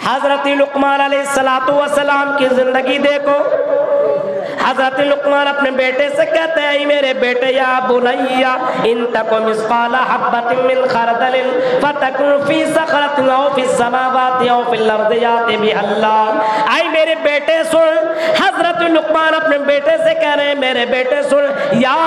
حضرت لقمان علیہ السلام کی زندگی دیکھو. حضرت لقمان اپنے بیٹے سے کہتے ہیں اے میرے بیٹے یا بنیا ان تک مثقال حبۃ من خردل فتکن فی صخرۃ او فی السماوات او فی الارض یأتی بها اللہ. اے میرے بیٹے سن. حضرت لقمان اپنے بیٹے سے کہہ رہے ہیں میرے بیٹے سن یا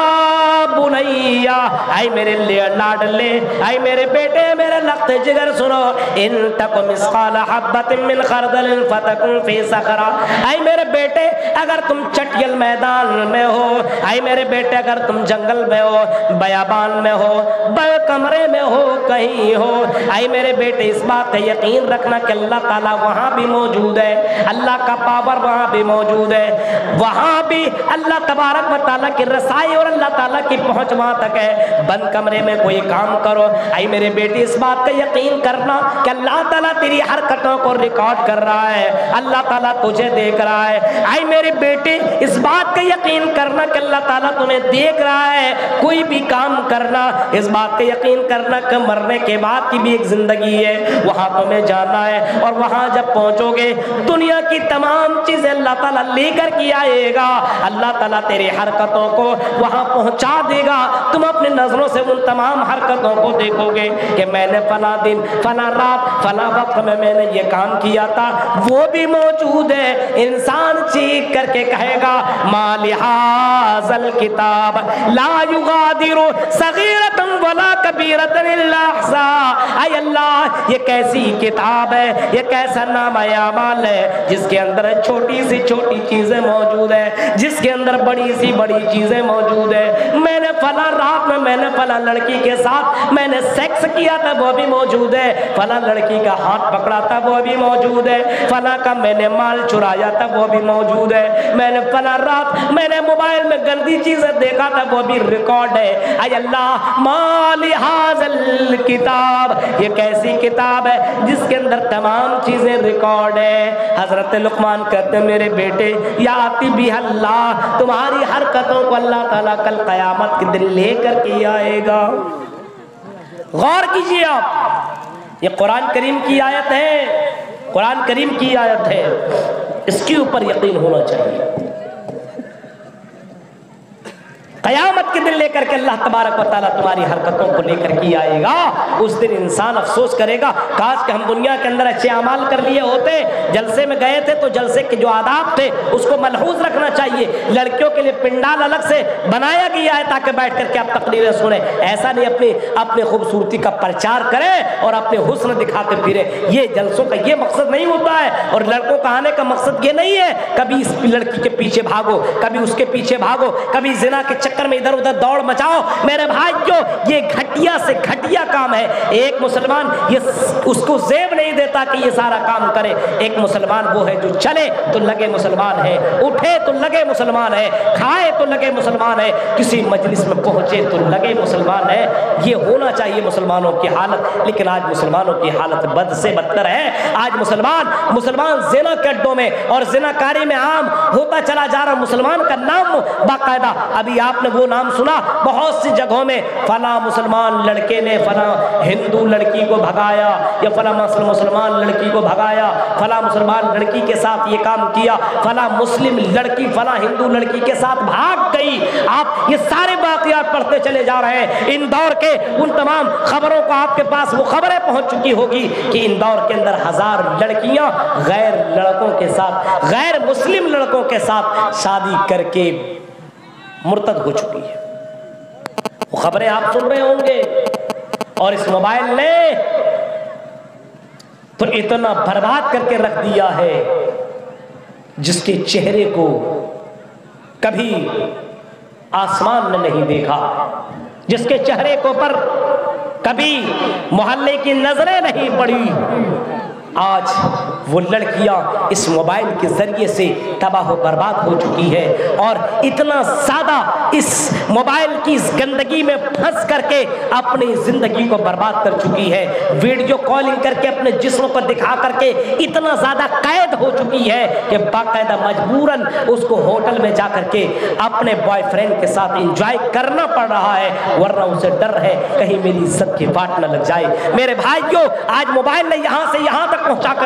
بنیا اے میرے لاڈلے اے میرے بیٹے میرے لخت جگر سنو. ان تک مثقال حبۃ من خردل فتکن فی صخرۃ. اے میرے بیٹے اگر تم چٹیل میدان میں ہو, اے میرے بیٹے اگر تم جنگل میں ہو, بیابان میں ہو, کمرے میں ہو, کہیں ہو, اے میرے بیٹے اس بات کا یقین رکھنا کہ اللہ تعالیٰ وہاں بھی موجود ہے. اللہ کا پاور وہاں بھی موجود ہے. وہاں بھی اللہ تبارک و تعالیٰ کی رسائی اور اللہ تعالیٰ کی پہنچ وہاں تک ہے. بند کمرے میں کوئی کام کرو, اے میرے بیٹے اس بات کا یقین کرنا کہ اللہ تعالیٰ تیری حرکتوں کو ریکارڈ کر رہا ہے. اللہ تعالیٰ تجھے دیکھ رہا ہے. اے میرے بیٹے اس بات کا یقین کرنا کہ اللہ تعالیٰ تمہیں دیکھ رہا ہے. کوئی بھی کام کرنا اس بات کا یقین کرنا کہ مرنے کے بعد کی بھی ایک زندگی ہے, وہاں تمہیں جانا ہے. اور وہاں جب پہنچو گے دنیا کی تمام چیزیں اللہ تعالیٰ لے کر کے آئے گا. اللہ تعالیٰ تیری حرکتوں کو وہاں پہنچا دے گا. تم اپنے نظروں سے ان تمام حرکتوں کو دیکھو گے کہ میں نے فلاں دن فلاں رات فلاں وقت میں نے یہ کام کیا تھا, وہ بھی موجود ہے. انسان چیخ کر کے کہے گا ما لہذا الکتاب لا یغادر صغیرۃ ولا کبیرۃ الا احصاها. اے اللہ یہ کیسی کتاب ہے, یہ کیسا نامہ اعمال ہے جس کے اندر چھوٹی سی چھوٹی چیزیں موجود ہیں, جس کے اندر بڑی سی بڑی چیزیں موجود ہیں. میں نے فلاں رات میں نے فلاں لڑکی کے ساتھ میں نے سیکس کیا تھا, وہ بھی موجود ہے. فلاں لڑکی کا ہاتھ پکڑا تھا, وہ بھی موجود ہے. فلاں کا میں نے مال چرایا تھا, وہ بھی موجود ہے. میں نے فلاں رات میں نے موبائل میں گندی چیزیں دیکھا تھا, وہ بھی ریکارڈ ہے. اے اللہ ما لہذا الکتاب یہ کیسی کتاب ہے جس کے اندر تمام چیزیں ریکارڈ ہے. حضرت لقمان کہتے ہیں میرے بیٹے یاتی بها اللہ, تمہاری حرکتوں کو اللہ تعالیٰ کل قیامت کے دن لے کر کے آئے گا. غور کیجئے آپ, یہ قرآن کریم کی آیت ہے, قرآن کریم کی آیت ہے, اس کے اوپر یقین ہونا چاہیے. قیامت کے دن لے کر کے اللہ تبارک و تعالیٰ تمہاری حرکتوں کو لے کر کے آئے گا. اس دن انسان افسوس کرے گا کاش کہ ہم دنیا کے اندر اچھے اعمال کر لیے ہوتے. جلسے میں گئے تھے تو جلسے کے جو آداب تھے اس کو ملحوظ رکھنا چاہیے. لڑکیوں کے لیے پنڈال الگ سے بنایا گیا ہے تاکہ بیٹھ کر کے آپ تقریریں سنیں. ایسا نہیں اپنی خوبصورتی کا پرچار کرے اور اپنے حسن دکھاتے پھرے. یہ جلسوں کا یہ مقصد نہیں ہوتا ہے, اور لڑکوں کا آنے کا مقصد یہ نہیں ہے کبھی اس لڑکی کے پیچھے بھاگو, کبھی اس کے پیچھے بھاگو, کبھی زنا کے چکر میں ادھر ادھر دوڑ مچاؤ. میرے بھائیو یہ گھٹیا سے گھٹیا کام ہے. ایک مسلمان یہ اس کو زیب نہیں دیتا کہ یہ سارا کام کرے. ایک مسلمان وہ ہے جو چلے تو لگے مسلمان ہے, اٹھے تو لگے مسلمان ہے, کھائے تو لگے مسلمان ہے, کسی مجلس میں پہنچے تو لگے مسلمان ہے. یہ ہونا چاہیے مسلمانوں کی حالت. لیکن آج مسلمانوں کی حالت بد سے بدتر ہے. آج مسلمان زنا کے اڈوں میں اور زنا کاری میں عام ہوتا چلا جا رہا. مسلمان کا نام باقاعدہ, ابھی آپ نے وہ نام سنا بہت سی جگہوں میں, فلاں مسلمان لڑکے نے فلاں ہندو لڑکی کو بھگایا, یا فلاں مسلمان لڑکی کو بھگایا, فلاں مسلمان لڑکی کے ساتھ یہ کام کیا, فلاں مسلم لڑکی فلاں ہندو لڑکی کے ساتھ بھاگ گئی. آپ یہ سارے واقعات پڑھتے چلے جا رہے ہیں. اندور کے ان تمام خبروں کو آپ کے پاس وہ خبریں پہنچ چکی ہوگی کہ اندور کے اندر 1000 لڑکیاں غیر لڑکوں کے ساتھ, غیر مسلم لڑکوں کے ساتھ شادی کر کے مرتد ہو چکی ہے. وہ خبریں آپ سن رہے ہوں گے. اور اس موبائل نے تو اتنا برباد کر کے رکھ دیا ہے جس کے چہرے کو کبھی آسمان نے نہیں دیکھا, جس کے چہرے کو پر کبھی محلے کی نظریں نہیں پڑی. آج وہ لڑکیاں اس موبائل کے ذریعے سے تباہ و برباد ہو چکی ہے, اور اتنا زیادہ اس موبائل کی اس گندگی میں پھنس کر کے اپنی زندگی کو برباد کر چکی ہے. ویڈیو کالنگ کر کے اپنے جسم کو دکھا کر کے اتنا زیادہ قید ہو چکی ہے کہ باقاعدہ مجبوراً اس کو ہوٹل میں جا کر کے اپنے بوائے فرینڈ کے ساتھ انجوائے کرنا پڑ رہا ہے, ورنہ اسے ڈر ہے کہیں میری عزت کی واٹ نہ لگ جائے. میرے بھائیوں آج موبائل نے یہاں سے یہاں تک پہنچا کر کے رکھ دیا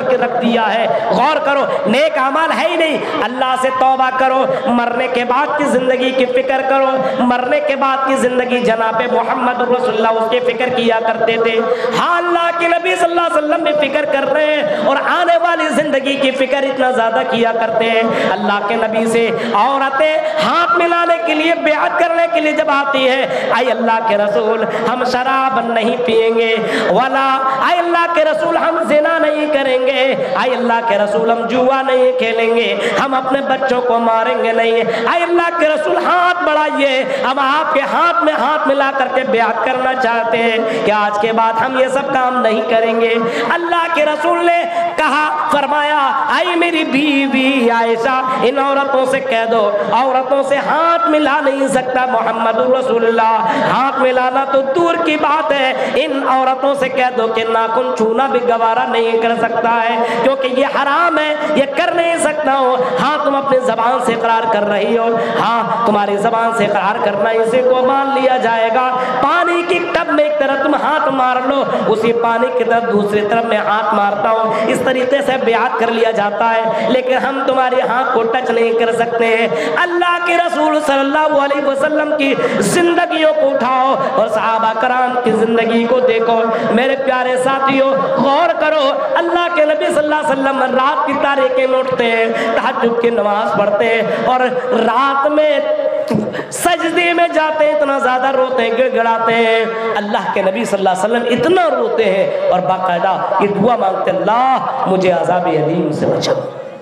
दिया है। गौर करो, नेक अमाल है ही नहीं। अल्लाह से तौबा करो, मरने के बाद की जिंदगी की फिक्र करो। मरने के बाद की जिंदगी जनाब मोहम्मद रसूलुल्लाह उसकी फिक्र किया करते थे। हाँ, अल्लाह के नबी सल्लल्लाहु अलैहि वसल्लम भी फिक्र कर रहे हैं और आने वाली जिंदगी की फिक्र इतना ज्यादा किया करते हैं। अल्लाह के नबी से औरतें हाथ मिलाने के लिए, बेअत करने के लिए जब आती है, आई अल्लाह के रसूल हम शराब नहीं पिएंगे, वाला आई अल्लाह के रसूल हम ज़िना नहीं करेंगे, आई अल्लाह के रसूल हम जुआ नहीं खेलेंगे, हम अपने बच्चों को मारेंगे नहीं, आई अल्लाह के रसूल हाथ बढ़ाइए, हम आपके हाथ में हाथ मिला करके ब्याह करना चाहते हैं कि आज के बाद हम ये सब काम नहीं करेंगे। अल्लाह के रसूल ने कहा, फरमाया, आई मेरी बीवी आयशा, इन औरतों से कह दो, औरतों से हाथ मिला नहीं सकता मोहम्मद रसूलुल्लाह। हाथ मिलाना तो दूर की बात है, इन औरतों से कह दो कि नाखून छूना भी गवारा नहीं कर सकता है, क्योंकि ये हराम है, ये कर नहीं सकता हो। हाँ, तुम अपनी जबान से इकरार कर रही हो, हाँ तुम्हारी जबान से इकरार करना, इसी को मान लिया जाएगा। पानी की टब में एक तरफ तुम हाथ मार लो, उसी पानी की तरफ दूसरी तरफ मैं हाथ मारता हूँ, इस तरीके से ब्याह कर लिया जाता है, लेकिन हम तुम्हारे हाथ को टच नहीं कर सकते हैं। अल्लाह के रसूल सल्लल्लाहु अलैहि वसल्लम की जिंदगियों को उठाओ और सहाबा कराम की जिंदगी को देखो। मेरे प्यारे साथियों, गौर करो, अल्लाह के नबी सल्लल्लाहु अलैहि वसल्लम रात की तारीकी में उठते हैं, तहज्जुद की नमाज पढ़ते हैं और रात में सजदे में जाते हैं, इतना ज्यादा रोते हैं, गिड़गिड़ाते हैं। अल्लाह के नबी सल्लल्लाहु अलैहि वसल्लम इतना रोते हैं और बाकायदा ये दुआ मांगते, अल्लाह मुझे अज़ाब अलीम से बचाओ।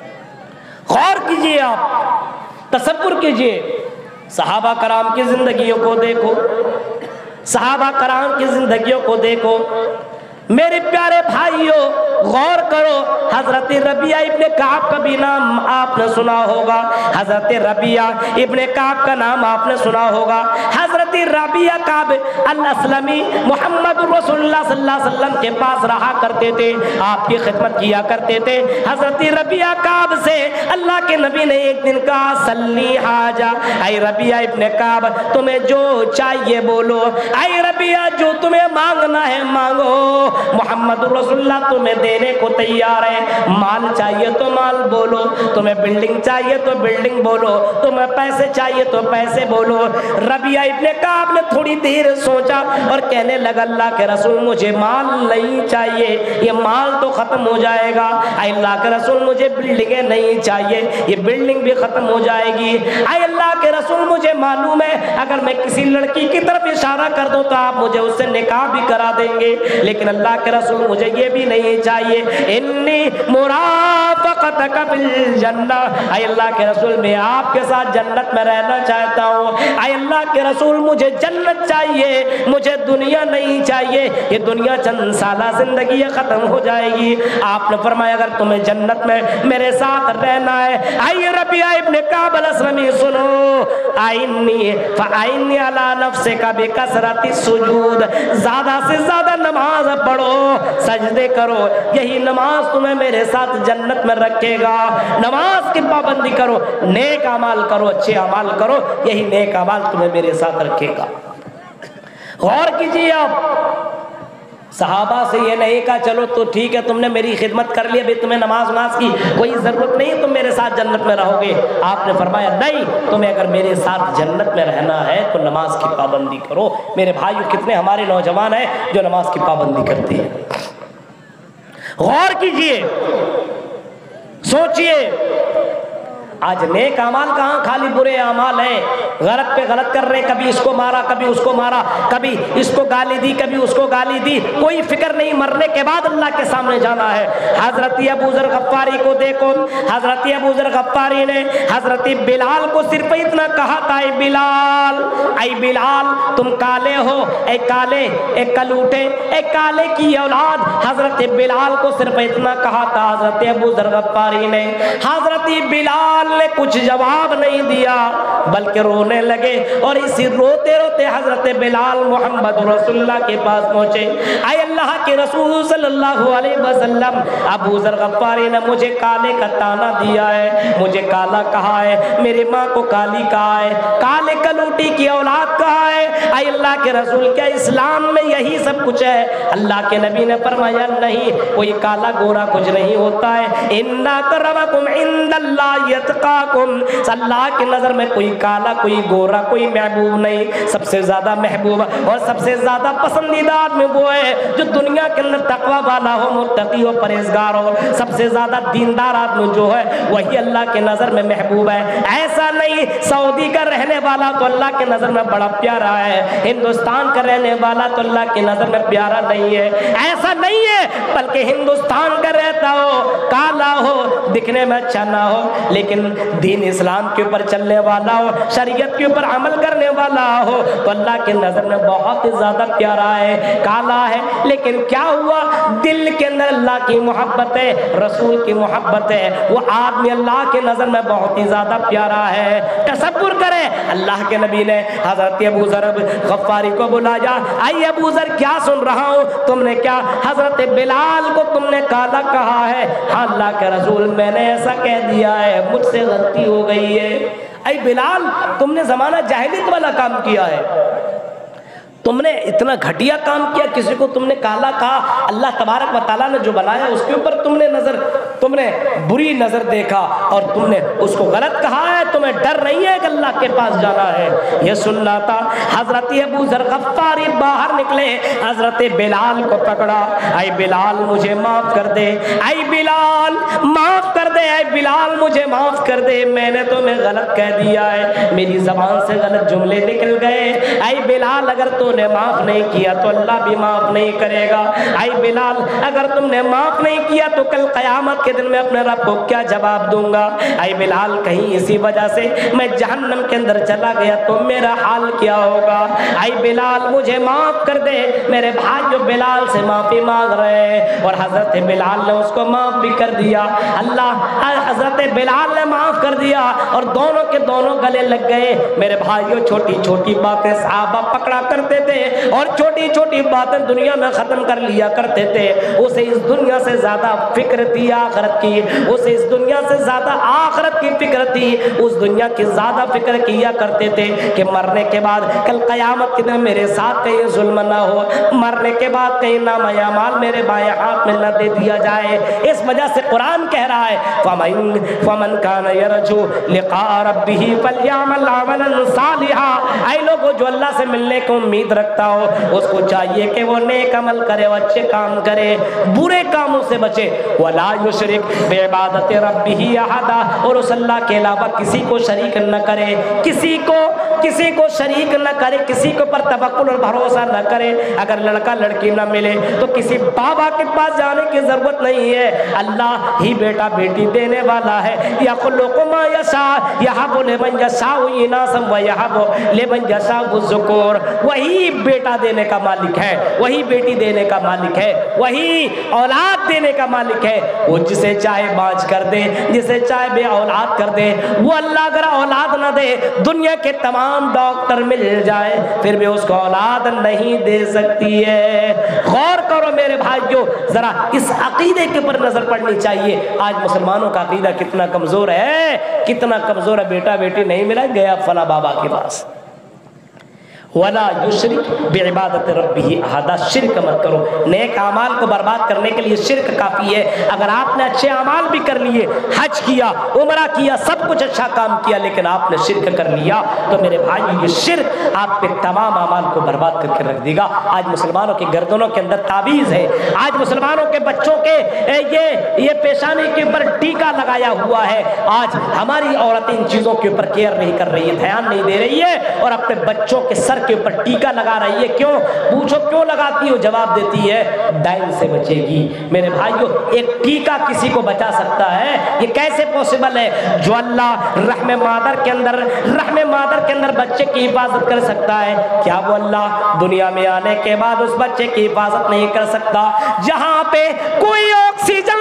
गौर कीजिए, आप तसव्वुर कीजिए, सहाबा कराम की जिंदगियों को देखो, सहाबा कराम की जिंदगियों को देखो। मेरे प्यारे भाइयों, गौर करो, हजरत रबिया इब्ने काब का भी नाम आपने सुना होगा, हजरत रबिया इब्ने काब का नाम आपने सुना होगा। हजरत रबिया काब अल-असलमी मोहम्मद रसूलुल्लाह सल्लल्लाहु अलैहि वसल्लम के पास रहा करते थे, आपकी खिदमत किया करते थे। हजरत रबिया काब से अल्लाह के नबी ने एक दिन कहा, सल्ली हाजा, आई रबिया इब्ने काब तुम्हें जो चाहिए बोलो, आई रबिया जो तुम्हें मांगना है मांगो, मोहम्मद रसूलुल्लाह तुम्हें देने को तैयार है। माल चाहिए तो माल बोलो, तुम्हें बिल्डिंग चाहिए तो बिल्डिंग बोलो, तुम्हें पैसे चाहिए तो पैसे बोलो। रबिया इब्ने काब ने थोड़ी देर सोचा और कहने लगा, अल्लाह के रसूल मुझे माल नहीं चाहिए, ये माल तो खत्म हो जाएगा। अल्लाह के रसूल मुझे बिल्डिंगें नहीं चाहिए, ये बिल्डिंग भी खत्म हो जाएगी। अल्लाह के रसूल मुझे मालूम है अगर मैं किसी लड़की की तरफ इशारा कर दूं तो आप मुझे उससे निकाह भी करा देंगे, लेकिन अल्लाह के रसूल मुझे ये भी नहीं चाहिए। इन्नी मुराफ़क़तक बिल जन्नह, अल्लाह के रसूल मैं आपके साथ जन्नत में रहना चाहता हूँ। अल्लाह के रसूल मुझे जन्नत चाहिए, मुझे दुनिया नहीं चाहिए, ये दुनिया चंद साला जिंदगी खत्म हो जाएगी। आपने फरमाया अगर तुम्हें जन्नत में मेरे साथ रहना है, आइए रबिया इब्ने काब अल-असलमी सुनो, आइन्नी फ़आइन्नी अला नफ्सिका बिकसरति सुजूद, ज्यादा से ज्यादा नमाज पढ़ो, सजदे करो, यही नमाज तुम्हें मेरे साथ जन्नत में रखेगा। नमाज की पाबंदी करो, नेक अमाल करो, अच्छे अमाल करो, यही नेक अमाल तुम्हें मेरे साथ रखेगा। गौर कीजिए, आप सहाबा से ये नहीं कहा चलो तो ठीक है तुमने मेरी खिदमत कर ली, अभी तुम्हें नमाज नमाज की कोई ज़रूरत नहीं, तुम मेरे साथ जन्नत में रहोगे। आपने फरमाया नहीं, तुम्हें अगर मेरे साथ जन्नत में रहना है तो नमाज की पाबंदी करो। मेरे भाइयों, कितने हमारे नौजवान हैं जो नमाज की पाबंदी करते हैं। गौर कीजिए, सोचिए, आज नेक अमाल कहाँ, खाली बुरे अमाल हैं, गलत पे गलत कर रहे, कभी इसको मारा कभी उसको मारा, कभी इसको गाली दी कभी उसको गाली दी, कोई फिक्र नहीं, मरने के बाद अल्लाह के सामने जाना है। हजरत अबू ज़र गफ्फारी को देखो, हजरत अबू ज़र गफ्फारी ने हजरत बिलाल को सिर्फ इतना कहा था, ऐ बिलाल, ऐ बिलाल तुम काले हो, ऐ काले, ऐ कलूटे, ऐ काले की औलाद। हजरत बिलाल को सिर्फ इतना कहा था हजरत अबू ज़र गफ्फारी ने। हजरत دی بلال نے کچھ جواب نہیں دیا بلکہ رونے لگے، اور اسی روتے روتے حضرت بلال محمد رسول اللہ کے پاس پہنچے۔ اے اللہ کے رسول صلی اللہ علیہ وسلم، ابو ذر غفاری نے مجھے کالے کا تانا دیا ہے، مجھے کالا کہا ہے، میری ماں کو کالی کہا ہے، کالے کلوٹی کی اولاد کہا ہے۔ اے اللہ کے رسول، کیا اسلام میں یہی سب کچھ ہے؟ اللہ کے نبی نے فرمایا نہیں، کوئی کالا گورا کچھ نہیں ہوتا ہے۔ ان اکرمکم عند اللہ یتقاکم، اللہ کی نظر میں کوئی کالا کوئی گورا کوئی محبوب نہیں، سب سے زیادہ محبوب اور سب سے زیادہ پسندیدہ آدمی وہ ہے جو دنیا کے اندر تقوی والا ہو، متقی ہو، پرہیزگار ہو۔ سب سے زیادہ دیندار آدمی جو ہے وہی اللہ کے نظر میں محبوب ہے۔ ایسا نہیں سعودی کا رہنے والا تو اللہ کے نظر میں بڑا پیارا ہے، ہندوستان کا رہنے والا تو اللہ کی نظر میں پیارا نہیں ہے، ایسا نہیں ہے۔ بلکہ ہندوستان کا رہتا ہو، کالا ہو، دکھنے میں اچھا نہ ہو، لیکن دین اسلام کے اوپر چلنے والا ہو، شریعت کے اوپر عمل کرنے والا ہو تو اللہ کے نظر میں بہت زیادہ پیارا ہے۔ کالا ہے لیکن کیا ہوا، دل کے اندر اللہ کی محبت ہے، رسول کی محبت ہے، وہ آدمی اللہ کے نظر میں بہت ہی زیادہ پیارا ہے۔ تصور کرے اللہ کے نبی نے حضرت ابو ذر غفاری کو بلایا، اے ابو ذر کیا سن رہا ہوں، تم نے کیا حضرت بلال کو تم نے کالا کہا ہے؟ ہاں اللہ کے رسول، میں نے ایسا کہہ دیا ہے، مجھ سے غلطی ہو گئی ہے۔ اے بلال، تم نے زمانہ جاہلیت والا کام کیا ہے، تم نے اتنا گھٹیا کام کیا، کسی کو تم نے کالا کہا، اللہ تبارک و تعالیٰ نے جو بنایا اس کے اوپر تم نے بری نظر دیکھا اور تم نے اس کو غلط کہا ہے، تمہیں ڈر نہیں ہے کہ اللہ کے پاس جانا ہے۔ یہ سننا تھا۔ حضرت ابو ذر غفاری باہر نکلے، حضرت بلال کو پکڑا، اے بلال مجھے معاف کر دے، اے بلال معاف کر دے، اے بلال مجھے معاف کر دے، میں نے تمہیں غلط کہہ دیا ہے، میری زبان سے غلط جملے نکل گئے۔ اے بلال، اگر تو نے معاف نہیں کیا تو اللہ بھی معاف نہیں کرے گا۔ اے بلال، اگر تم نے معاف نہیں کیا تو کل قیامت کے دن میں اپنے رب کو کیا جواب دوں گا؟ اے بلال، کہیں اسی وجہ سے میں جہنم کے اندر چلا گیا تو میرا حال کیا ہوگا؟ اے بلال مجھے معاف کر دے۔ میرے بھائی جو بلال سے معافی مانگ رہے ہیں اور حضرت بلال نے اس کو معاف بھی کر دیا، اللہ حضرت بلال نے معاف کر دیا اور دونوں کے دونوں گلے لگ گئے۔ میرے بھائیوں، چھوٹی چھوٹی باتیں صحابہ پکڑا کرتے تھے اور چھوٹی چھوٹی باتیں دنیا میں ختم کر لیا کرتے تھے۔ اسے اس دنیا سے زیادہ فکر تھی آخرت کی، اسے اس دنیا سے زیادہ آخرت کی فکر تھی، اس دنیا کی زیادہ فکر کیا کرتے تھے کہ مرنے کے بعد کل قیامت کے دن میرے ساتھ کہیں ظلم نہ ہو، مرنے کے بعد کہیں نامہ اعمال میرے بائیں ہاتھ میں نہ دے دیا جائے۔ اس وجہ سے قرآن کہہ رہا ہے فَمَنْ كَانَ يَرْجُو لِقَاءَ رَبِّهِ فَلْيَعْمَلْ عَمَلًا صَالِحًا، اے لوگوں جو اللہ سے ملنے کو امید رکھتا ہو اس کو چاہیے کہ وہ نیک عمل کرے، وہ اچھے کام کرے، برے کاموں سے بچے۔ وَلَا يُشْرِكْ بِعِبَادَةِ رَبِّهِ أَحَدًا، اور اس اللہ کے علاوہ کسی کو شریک نہ کرے، کسی کو شریک نہ کرے، کسی کے اوپر توکل اور بھروسہ نہ کرے۔ اگر لڑکا لڑکی نہ ملے تو کسی بابا کے پاس جانے کی ضرورت نہیں ہے، اللہ ہی بیٹا بیٹی دینے والا ہے۔ يَخْلُقُ مَا يَشَاءُ يَهَبُ لِمَن يَشَاءُ إِنَاثًا وَيَهَبُ لِمَن يَشَاءُ الذُّكُورَ، وہی بیٹا دینے کا مالک ہے، وہی بیٹی دینے کا مالک ہے، وہی اولاد دینے کا مالک ہے۔ وہ جسے چاہے باج کر دے، جسے چاہے بے اولاد کر دے۔ وہ اللہ اگر اولاد نہ دے، دنیا کے تمام ڈاکٹر مل جائے پھر بھی اس کو اولاد نہیں دے سکتی ہے۔ غور کرو میرے بھائیو، ذرا اس عقیدے کے پر نظر پڑنی چاہیے۔ آج مسلمانوں کا عقیدہ کتنا کمزور ہے، کتنا کمزور ہے، بیٹا بیٹی نہیں ملا، گیا فلاں بابا کے پاس۔ وَلَا يُشْرِكْ بِعِبَادَةِ رَبِّهِ أَحَدًا، شرک مت کرو۔ نیک اعمال کو برباد کرنے کے لیے شرک کافی ہے۔ اگر آپ نے اچھے اعمال بھی کر لیے، حج کیا، عمرہ کیا، سب کچھ اچھا کام کیا، لیکن آپ نے شرک کر لیا تو میرے بھائی یہ شرک آپ کے تمام اعمال کو برباد کر کے رکھ دے گا۔ آج مسلمانوں کی گردنوں کے اندر تعویذ ہے، آج مسلمانوں کے بچوں کے یہ پیشانی کے اوپر ٹیکا لگایا ہوا ہے۔ آج ہماری عورتیں ان چیزوں کے اوپر کیئر نہیں کر رہی ہے، دھیان نہیں دے رہی ہے اور اپنے بچوں کے سر کے اوپر ٹیکا لگا رہی ہے۔ کیوں؟ پوچھو کیوں لگاتی ہو؟ جواب دیتی ہے ڈائن سے بچے گی۔ میرے بھائیو، ایک ٹیکا کسی کو بچا سکتا ہے؟ یہ کیسے پوسیبل ہے؟ جو اللہ رحم مادر کے اندر بچے کی حفاظت کر سکتا ہے، کیا وہ اللہ دنیا میں آنے کے بعد اس بچے کی حفاظت نہیں کر سکتا؟ جہاں پہ کوئی آکسیجن نہیں،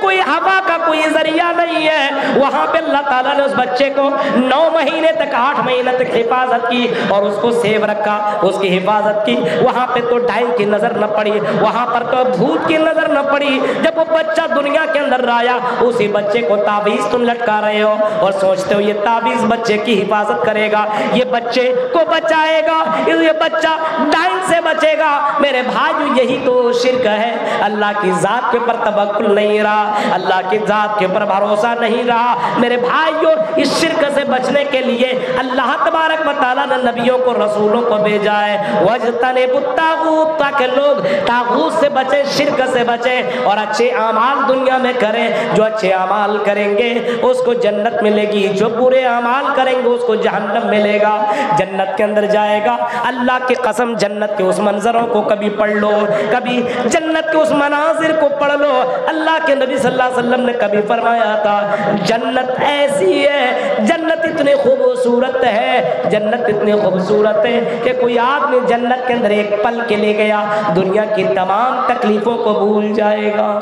کوئی ہوا کا کوئی ذریعہ نہیں ہے۔ وہاں پہ اللہ تعالیٰ نے اس بچے کو 9 مہینے تک 8 مہینے تک حفاظت کی اور اس کو سیو رکھا، اس کی حفاظت کی۔ وہاں پہ تو ڈائن کی نظر نہ پڑی، وہاں پر تو بھوت کی نظر نہ پڑی۔ جب وہ بچہ دنیا کے اندر آیا، اسی بچے کو تعویذ تم لٹکا رہے ہو اور سوچتے ہو یہ تعویذ بچے کی حفاظت کرے گا، یہ بچے کو بچائے گا، یہ بچہ ڈائن سے بچے گا۔ میرے بھائیو یہی تو شرک ہے۔ اللہ کی ذات کے اوپر توکل نہیں رہا، اللہ کی ذات کے اوپر بھروسہ نہیں رہا۔ میرے بھائیو اس شرک سے بچنے کے لیے اللہ تبارک و تعالیٰ نے نبیوں کو رسولوں کو بھیجا ہے، وَاجْتَنِبُوا الطَّاغُوتَ، تاکہ لوگ طاغوت سے بچیں، شرک سے بچیں اور اچھے اعمال دنیا میں کریں۔ جو اچھے اعمال کریں گے اس کو جنت ملے گی، جو برے اعمال کریں گے اس کو جہنم ملے گا، جنت کے اندر جائے گا۔ اللہ کی قسم جنت کے اس منظروں کو کبھی پڑھ لو، کبھی جنت کے اس مناظر کو پڑھ لو۔ اللہ کے نبی صلی اللہ علیہ وسلم نے کبھی فرمایا تھا جنت ایسی ہے، جنت اتنی خوبصورت ہے، جنت اتنی خوبصورت ہے کہ کوئی آدمی جنت کے اندر ایک پل کے لے گیا دنیا کی تمام تکلیفوں کو بھول جائے گا۔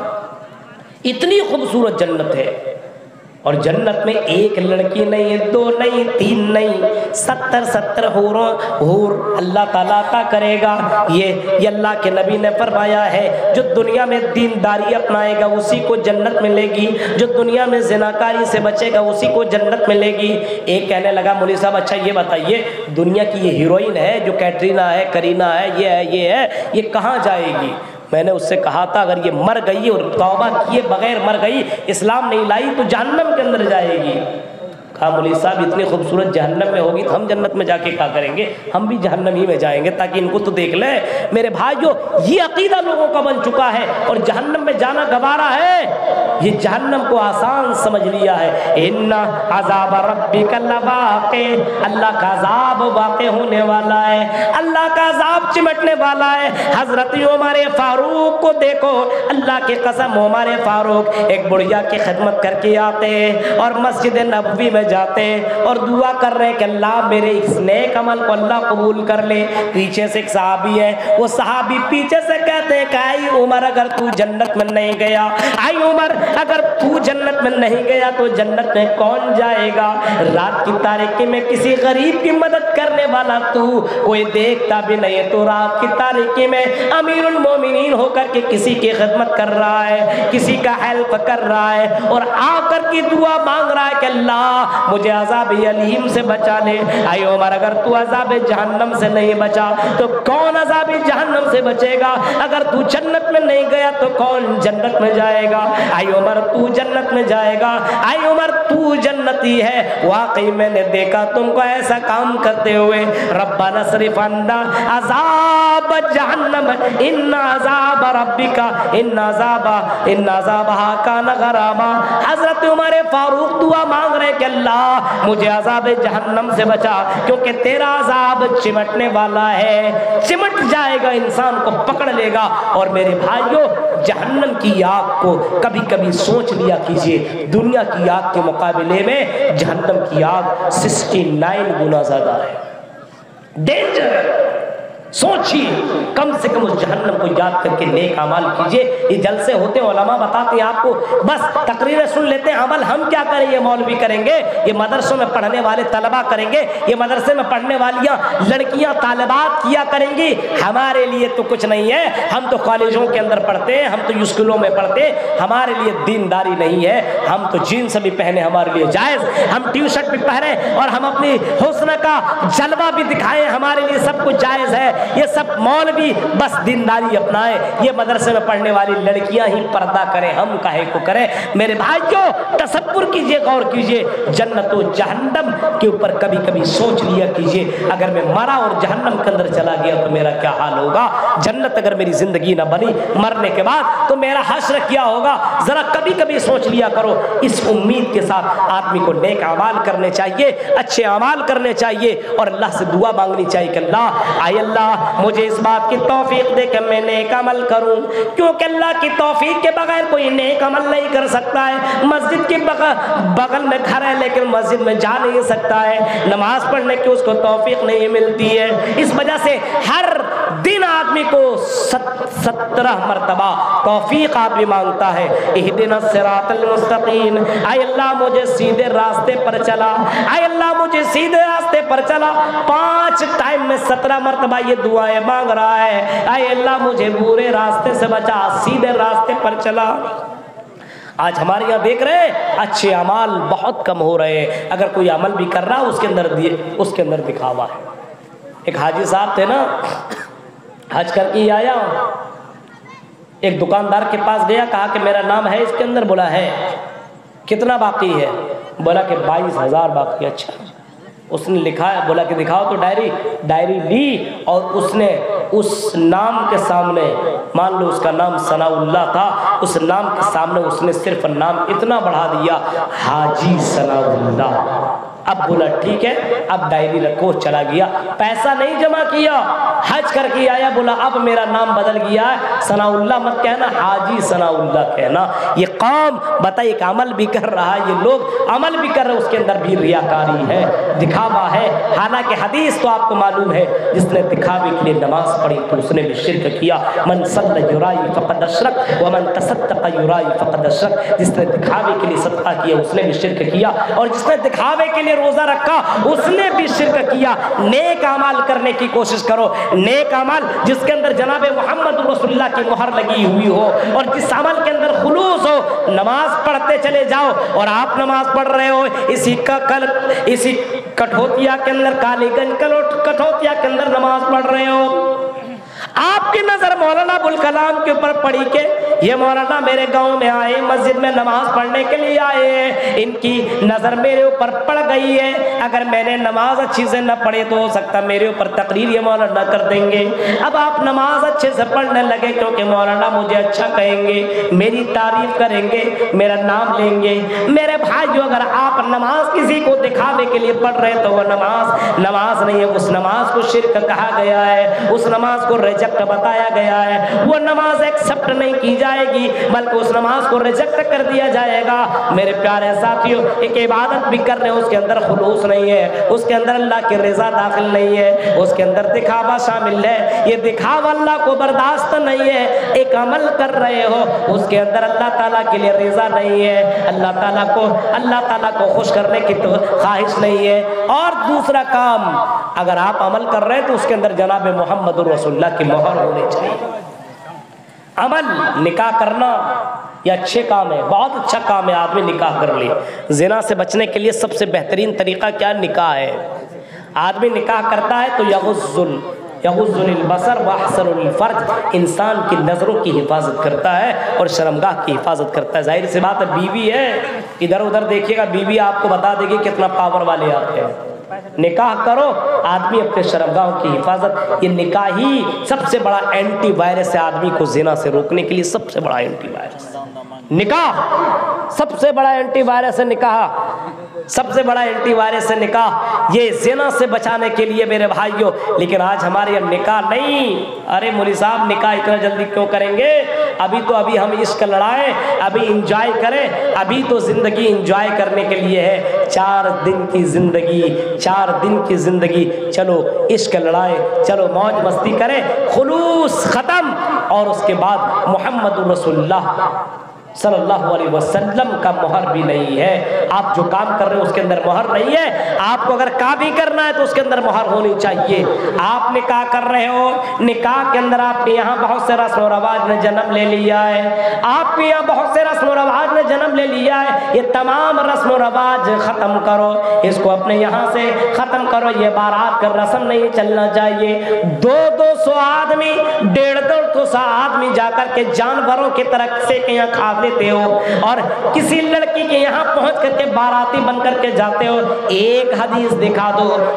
اتنی خوبصورت جنت ہے، اور جنت میں ایک لڑکی نہیں، 2 نہیں، 3 نہیں، 70 حور اللہ تعالیٰ عطا کرے گا۔ یہ اللہ کے نبی نے فرمایا ہے جو دنیا میں دینداری اپنائے گا اسی کو جنت ملے گی، جو دنیا میں زناکاری سے بچے گا اسی کو جنت ملے گی۔ ایک کہنے لگا مولوی صاحب اچھا یہ بتائیے دنیا کی یہ ہیروئن ہے جو کیٹرینا ہے، کرینہ ہے، یہ ہے، یہ کہاں جائے گی؟ میں نے اس سے کہا تھا اگر یہ مر گئی اور توبہ کیے بغیر مر گئی، اسلام نہیں لائی تو جہنم کے اندر جائے گی۔ کہا مولوی صاحب اتنی خوبصورت جہنم میں ہوگی تو ہم جنت میں جا کے کیا کریں گے؟ ہم بھی جہنم ہی میں جائیں گے تاکہ ان کو تو دیکھ لیں۔ میرے بھائیو یہ عقیدہ لوگوں کا بن چکا ہے اور جہنم میں جانا گوارا ہے، یہ جہنم کو آسان سمجھ لیا ہے۔ ان عذاب ربک لواقع، اللہ کا عذاب واقع ہونے والا ہے، اللہ کا عذاب چمٹنے والا ہے۔ حضرت عمر فاروق کو دیکھو، اللہ کی قسم عمر فاروق ایک بڑھیا کی خدمت کر کے آتے اور مسجد نبوی میں جاتے اور دعا کر رہے ہیں کہ اللہ میرے اس نیک عمل کو اللہ قبول کر لے۔ پیچھے سے ایک صحابی ہے، وہ صحابی پیچھے سے کہتے ہیں کہ آئی عمر اگر تو جنت میں نہیں گیا، آئی عمر اگر تو جنت میں نہیں گیا تو جنت میں کون جائے گا؟ رات کی تاریکی میں کسی غریب کی مدد کرنے والا تو کوئی دیکھتا بھی نہیں ہے، تو رات کی تاریکی میں امیر المومنین ہو کر کے کسی کی خدمت کر رہا ہے، کسی کا ہیلپ کر رہا ہے اور آ کر کی دعا مانگ رہا ہے کہ اللہ مجھے عذاب علیم سے بچا لے۔ اے عمر اگر تو عذاب جہنم سے نہیں بچا تو کون عذاب جہنم سے بچے گا؟ اگر تو جنت میں نہیں گیا تو کون جنت میں جائے گا؟ اے عمر تو جنت میں جائے گا، اے عمر تو جنتی ہے۔ واقعی میں نے دیکھا تم کو ایسا کام کرتے ہوئے۔ ربنا اصرف عنا عذاب جہنم ان عذاب ربک ان عذابها کان غراما۔ حضرت عمر فاروق دعا مانگ رہے کہ اللہ مجھے عذاب جہنم سے بچا کیونکہ تیرا عذاب چمٹنے والا ہے، چمٹ جائے گا، انسان کو پکڑ لے گا۔ اور میرے بھائیوں جہنم کی آگ کو کبھی کبھی سوچ لیا کیجئے، دنیا کی آگ کے مقابلے میں جہنم کی آگ 69 گنا زیادہ ہے، ڈینجر ہے۔ سوچیے کم سے کم اس جہنم کو یاد کر کے نیک اعمال کیجئے۔ یہ جلسے ہوتے علماء بتاتے ہیں آپ کو، بس تقریریں سن لیتے ہیں، عمل ہم کیا کریں؟ یہ مولوی کریں گے، یہ مدرسوں میں پڑھنے والے طلباء کریں گے، یہ مدرسے میں پڑھنے والیاں لڑکیاں طالبات کیا کریں گی۔ ہمارے لیے تو کچھ نہیں ہے، ہم تو کالجوں کے اندر پڑھتے ہیں، ہم تو اسکولوں میں پڑھتے ہیں، ہمارے لیے دینداری نہیں ہے۔ ہم تو جینس بھی پہنے ہمارے لیے جائز، ہم ٹی شرٹ بھی پہنے اور ہم اپنی حسن کا جلوہ بھی دکھائیں، ہمارے لیے سب کچھ جائز ہے۔ یہ سب مولوی بس دینداری اپنائے، یہ مدرسے میں پڑھنے والی لڑکیاں ہی پردہ کریں، ہم کاہے کو کریں؟ میرے بھائیوں تصور کیجئے، غور کیجئے، جنت و جہنم کے اوپر کبھی کبھی سوچ لیا کیجئے اگر میں مرا اور جہنم کے اندر چلا گیا تو میرا کیا حال ہوگا؟ جنت اگر میری زندگی نہ بنی مرنے کے بعد تو میرا حشر کیا ہوگا؟ ذرا کبھی کبھی سوچ لیا کرو۔ اس امید کے ساتھ آدمی کو نیک اعمال کرنے چاہیے، اچھے اعمال کرنے چاہیے اور اللہ سے دعا مانگنی چاہیے کہ اللہ اے اللہ اللہ مجھے اس بات کی توفیق دے کہ میں نیک عمل کروں، کیونکہ اللہ کی توفیق کے بغیر کوئی نیک عمل نہیں کر سکتا ہے۔ مسجد کے بغل میں گھر ہے لیکن مسجد میں جا نہیں سکتا ہے، نماز پڑھنے کی اس کو توفیق نہیں ملتی ہے۔ اس وجہ سے ہر دن آدمی کو 17 مرتبہ توفیق آدمی مانگتا ہے، اہدنا الصراط المستقیم، اے اللہ مجھے سیدھے راستے پر چلا، اے اللہ مجھے سیدھے راستے پر چلا۔ 5 ٹائم میں 17 مرتبہ یہ دعائیں مانگ رہا ہے، اے اللہ مجھے برے راستے سے بچا، سیدھے راستے پر چلا۔ آج ہمارے یہاں دیکھ رہے ہیں اچھے اعمال بہت کم ہو رہے ہیں، اگر کوئی عمل بھی کر رہا اس کے اندر دکھاوا ہے۔ ایک حاجی صاحب تھے نا، حج کر کے آیا، ایک دکاندار کے پاس گیا، کہا کہ میرا نام ہے اس کے اندر، بولا ہے، کتنا باقی ہے؟ بولا کہ 22,000 باقی۔ اچھا، اس نے لکھا ہے، بولا کہ دکھاؤ تو ڈائری لی، اور اس نے اس نام کے سامنے، مان لو اس کا نام ثناء اللہ تھا، اس نام کے سامنے اس نے صرف نام اتنا بڑھا دیا، حاجی ثناء اللہ۔ اب بولا ٹھیک ہے، اب ڈائری رکھو، چلا گیا، پیسہ نہیں جمع کیا، حج کر کے آیا، بولا اب میرا نام بدل گیا ہے، ثناء اللہ مت کہنا، حاجی ثناء اللہ کہنا۔ یہ قوم بتائیے کہ عمل بھی کر رہا ہے، یہ لوگ عمل بھی کر رہے ہیں، اس کے اندر بھی ریاکاری ہے، دکھاوا ہے۔ حالانکہ حدیث تو آپ کو معلوم ہے، جس نے دکھاوے کے لیے نماز پڑھی تو اس نے بھی شرک کیا، من صلی یرائی فقد اشرک ومن تصدق یرائی فقد اشرک، جس نے دکھاوے کے لیے صدقہ کیا اس نے بھی شرک کیا، اور جس نے دکھاوے کے لیے روزہ رکھا اس نے بھی شرک کیا۔ نیک اعمال کرنے کی کوشش کرو، نیک اعمال جس کے اندر جناب محمد رسول اللہ کی مہر لگی ہوئی ہو، اور جس عمل کے اندر خلوص ہو۔ نماز پڑھتے چلے جاؤ، اور آپ نماز پڑھ رہے ہو اسی کٹھوتیا کے اندر، کالی گنج کٹھوتیا کے اندر نماز پڑھ رہے ہو، آپ کی نظر مولانا ابوالکلام کے اوپر پڑی کہ یہ مولانا میرے گاؤں میں آئے، مسجد میں نماز پڑھنے کے لیے آئے ہیں، ان کی نظر میرے اوپر پڑ گئی ہے، اگر میں نے نماز اچھی سے نہ پڑھے تو ہو سکتا میرے اوپر تقریر یہ مولانا کر دیں گے۔ اب آپ نماز اچھے سے پڑھنے لگے، کیونکہ مولانا مجھے اچھا کہیں گے، میری تعریف کریں گے، میرا نام لیں گے۔ میرے بھائیو، اگر آپ نماز کسی کو دکھاوے کے لیے پڑھ رہے تو وہ نماز نہیں ہے، اس نماز کو شرک کہا گیا ہے، اس نماز کو ریجیکٹ بتایا گیا ہے، وہ نماز ایکسپٹ نہیں کی جائے گی، بلکہ اس نماز کو ریجیکٹ کر دیا جائے گا۔ میرے پیارے ساتھیوں، ایک عبادت بھی کر رہے ہیں، اس کے اندر خلوص نہیں ہے، اس کے اندر اللہ کی رضا داخل نہیں ہے، اس کے اندر دکھاوا شامل ہے، یہ دکھاوا اللہ کو برداشت نہیں ہے۔ ایک عمل کر رہے ہو، اس کے اندر اللہ تعالیٰ کے لیے رضا نہیں ہے، اللہ تعالیٰ کو خوش کرنے کی تو خواہش نہیں ہے۔ اور دوسرا کام، اگر آپ عمل کر رہے ہیں تو اس کے اندر جناب محمد رسول اللہ کی مہر ہونی چاہیے۔ عمل نکاح کرنا یہ اچھے کام ہے، بہت اچھا کام ہے، آدمی نکاح کر لے۔ زنا سے بچنے کے لیے سب سے بہترین طریقہ کیا؟ نکاح ہے۔ آدمی نکاح کرتا ہے تو یغض البصر واحسن الفرج، انسان کی نظروں کی حفاظت کرتا ہے اور شرمگاہ کی حفاظت کرتا ہے۔ ظاہر سی بات ہے، بیوی ہے، ادھر ادھر دیکھیے گا، بیوی آپ کو بتا دے گی کتنا پاور والے آپ ہیں۔ نکاح کرو، آدمی اپنے شرمگاہوں کی حفاظت، یہ نکاح ہی سب سے بڑا اینٹی وائرس ہے آدمی کو زنا سے روکنے کے لیے، سب سے بڑا اینٹی وائرس نکاح، سب سے بڑا اینٹی وائرس ہے نکاح، سب سے بڑا اینٹی وائرس ہے نکاح، یہ زنا سے بچانے کے لیے میرے بھائیوں۔ لیکن آج ہمارے یہاں نکاح نہیں، ارے مولوی صاحب نکاح اتنا جلدی کیوں کریں گے؟ ابھی ہم عشق لڑائیں، ابھی انجوائے کریں، ابھی تو زندگی انجوائے کرنے کے لیے ہے۔ 4 دن کی زندگی، چلو عشق لڑائیں، چلو موج مستی کریں، خلوص ختم، اور اس کے بعد محمد رسول اللہ صلی اللہ علیہ وسلم کا مہر بھی نہیں ہے۔ آپ جو کام کر رہے ہیں اس کے اندر مہر نہیں ہے، آپ کو اگر کام بھی کرنا ہے تو اس کے اندر مہر ہونی چاہیے۔ آپ نکاح کر رہے ہو، نکاح کے اندر آپ کے یہاں بہت سے رسم و رواج نے جنم لے لیا ہے، آپ کے یہاں بہت سے رسم و رواج نے جنم لے لیا ہے، یہ تمام رسم و رواج ختم کرو، اس کو اپنے یہاں سے ختم کرو۔ یہ بارات کا رسم نہیں چلنا چاہیے۔ 200 آدمی، 150 آدمی جا کر کے جانوروں کی طرح سے یہاں کھا لیتے ہو، اور کسی لڑکی کے یہاں پہنچ کر کے باراتی بن کر کے جاتے ہو۔ ایک حدیث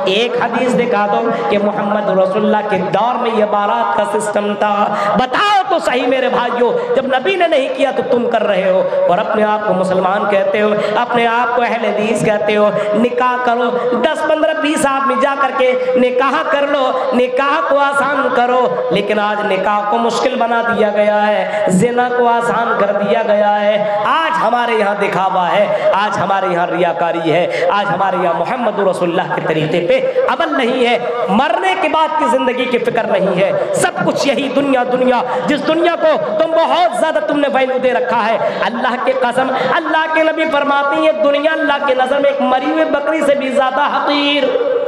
دکھا دو کہ محمد رسول اللہ کے دور میں یہ بارات کا سسٹم تھا، بتاؤ तो सही मेरे भाइयों, जब नबी ने नहीं किया तो तुम कर रहे हो, और अपने आप को मुसलमान कहते हो, अपने आप को अहले हदीस कहते हो। निकाह करो, 10, 15, 20 आदमी जा करके निकाह कर लो, निकाह को आसान करो। लेकिन आज निकाह को मुश्किल बना दिया गया है, ज़िना को आसान कर दिया गया है। आज हमारे यहाँ दिखावा है, आज हमारे यहाँ रियाकारी है, आज हमारे यहाँ मोहम्मद रसूलुल्लाह के तरीके पे अमल नहीं है, मरने के बाद की जिंदगी की फिक्र नहीं है। सब कुछ यही दुनिया, दुनिया जिस दुनिया को तुम बहुत ज्यादा तुमने वैल्यू दे रखा है, अल्लाह के कसम, अल्लाह के नबी फरमाते हैं ये दुनिया अल्लाह के नजर में एक मरी हुई बकरी से भी ज्यादा हकीर।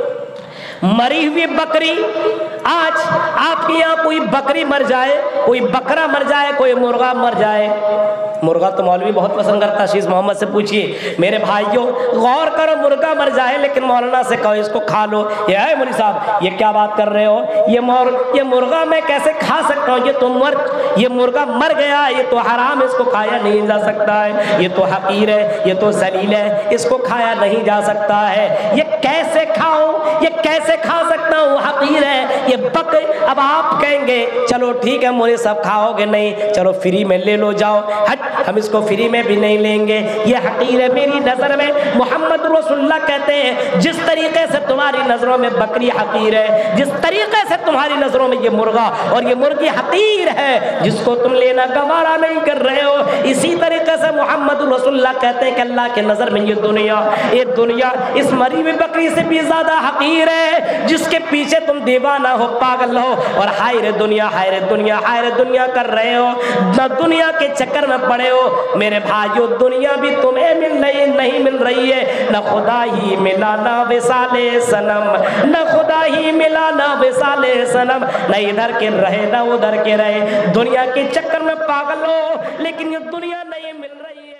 मरी हुई बकरी, आज आपके यहाँ कोई बकरी मर जाए, कोई बकरा मर जाए, कोई मुर्गा मर जाए, मुर्गा तो मौलवी बहुत पसंद करता, शीश मोहम्मद से पूछिए। मेरे भाइयों गौर करो, मुर्गा मर जाए लेकिन मौलाना से कहो इसको खा लो, ये है मौलवी साहब ये क्या बात कर रहे हो, ये मुर्गा मैं कैसे खा सकता हूँ, ये मुर्गा मर गया, ये तो हराम, इसको खाया नहीं जा सकता है, ये तो हकीर है, ये तो जलील है, इसको खाया नहीं जा सकता है, ये कैसे खाऊं, ये कैसे खा सकता हूँ, हकीर है ये बकरी। अब आप कहेंगे चलो ठीक है मौलवी साहब खाओगे नहीं, चलो फ्री में ले लो जाओ, हट हम इसको फ्री में भी नहीं लेंगे, ये हकीर है मेरी नजर में। मोहम्मद रसूलुल्लाह कहते हैं जिस तरीके से तुम्हारी नजरों में बकरी हकीर है, जिस तरीके से तुम्हारी नजरों में ये मुर्गा और ये मुर्गी हकीर है, जिसको तुम लेना गवारा नहीं कर रहे हो, इसी तरीके से मोहम्मद रसूलुल्लाह कहते हैं कि अल्लाह के नजर में ये दुनिया इस मरी हुई बकरी से भी ज्यादा हकीर है, जिसके पीछे तुम दीवाना हो, पागल हो, और हाय रे दुनिया, हाय रे दुनिया, हाय रे दुनिया कर रहे हो, न दुनिया के चक्कर में पड़े हो। मेरे भाइयों दुनिया भी तुम्हें नहीं मिल रही है, न खुदा ही मिला ना विसाले सनम, न खुदा ही मिला ना विसाले सनम, न इधर के रहे ना उधर के रहे, दुनिया के चक्कर में पागल हो लेकिन ये दुनिया नहीं मिल रही है।